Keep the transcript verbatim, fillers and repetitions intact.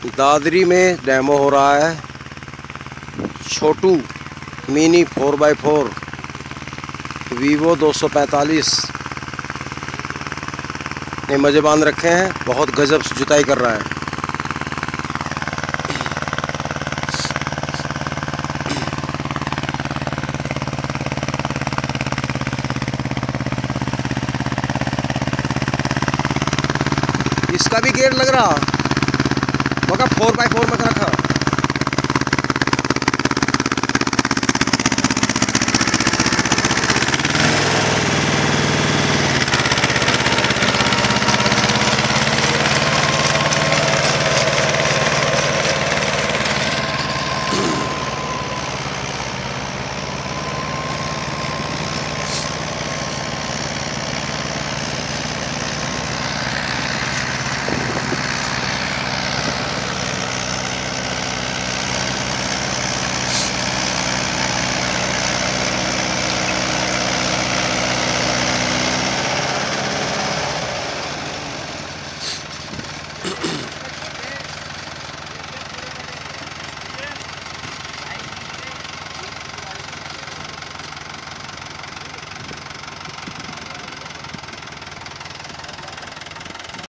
दादरी में डेमो हो रहा है। छोटू mini four by four Vivo दो सौ पैंतालीस ने मजे बांध रखे हैं। बहुत गजब से जुताई कर रहा है। इसका भी गेयर लग रहा, मगर फोर बाई फोर में रखा।